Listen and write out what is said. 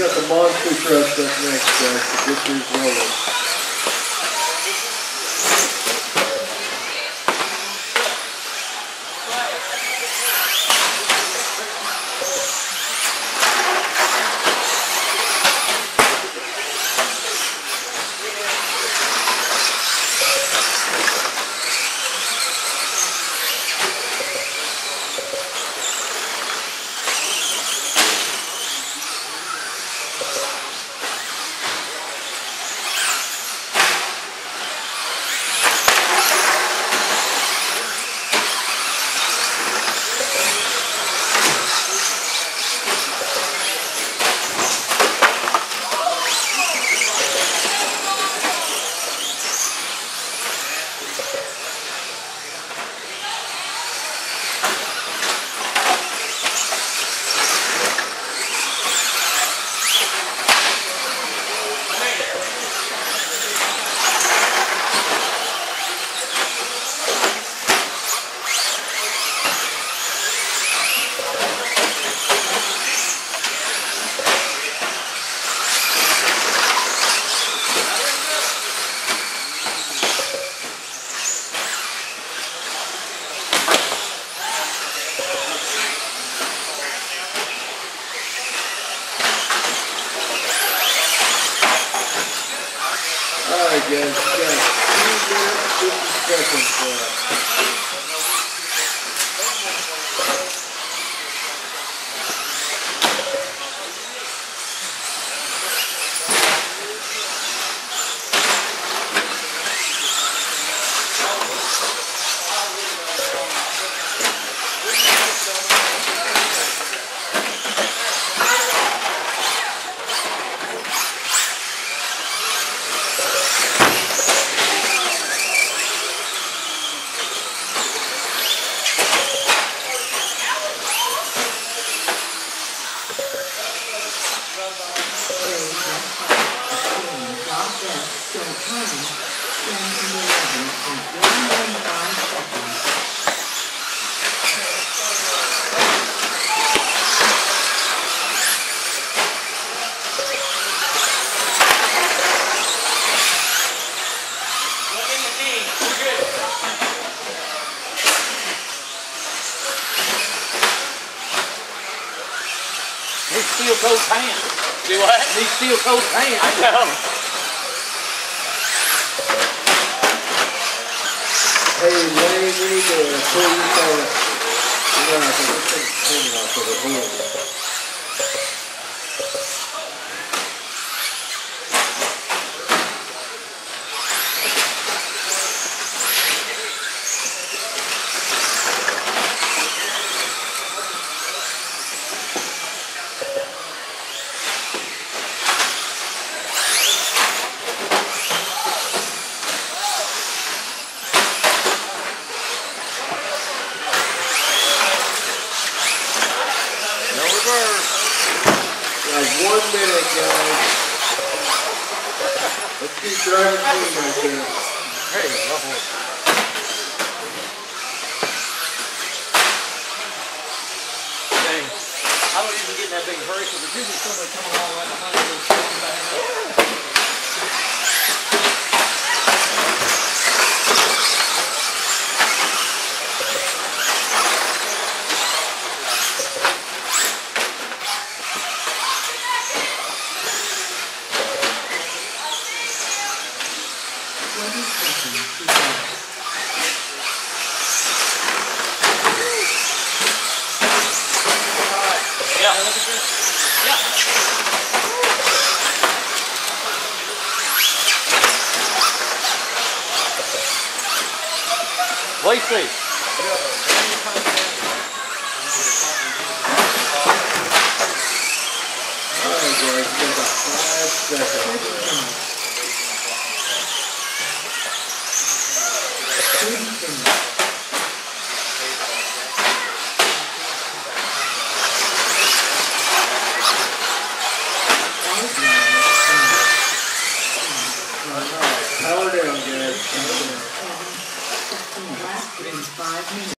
got the monster trucks up next, guys. Get yours rolling. Alright guys, you got 2 minutes, 50 seconds left. He's steel coat pants. Do what? He's steel coat pants. I know. Hey, Wayne, we need to pull this out. You know, I think this thing's hanging off of the board. Like 1 minute, guys. Let's keep driving through right there. Hey, dang. I don't even get in that big hurry because there's usually somebody coming along right behind me and slowing back up. Yeah. Look at this. Yeah. Lacey. Alright guys, we got about 5 seconds. Power down, guys. Power down.